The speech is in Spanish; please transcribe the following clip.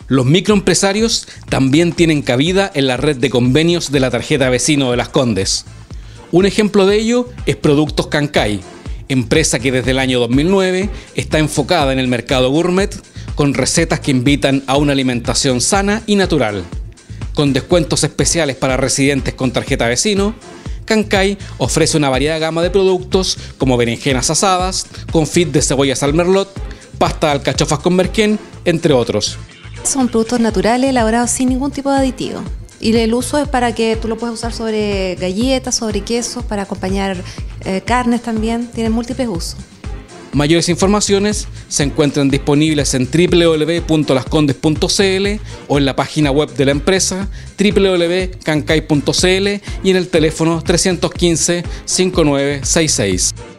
Los microempresarios también tienen cabida en la red de convenios de la tarjeta vecino de Las Condes. Un ejemplo de ello es Productos Cancay, empresa que desde el año 2009 está enfocada en el mercado gourmet con recetas que invitan a una alimentación sana y natural. Con descuentos especiales para residentes con tarjeta vecino, Cancay ofrece una variada gama de productos como berenjenas asadas, confit de cebollas al merlot, pasta de alcachofas con merquén, entre otros. Son productos naturales elaborados sin ningún tipo de aditivo. Y el uso es para que tú lo puedes usar sobre galletas, sobre quesos, para acompañar carnes también. Tienen múltiples usos. Mayores informaciones se encuentran disponibles en www.lascondes.cl o en la página web de la empresa www.cancay.cl y en el teléfono 315 5966.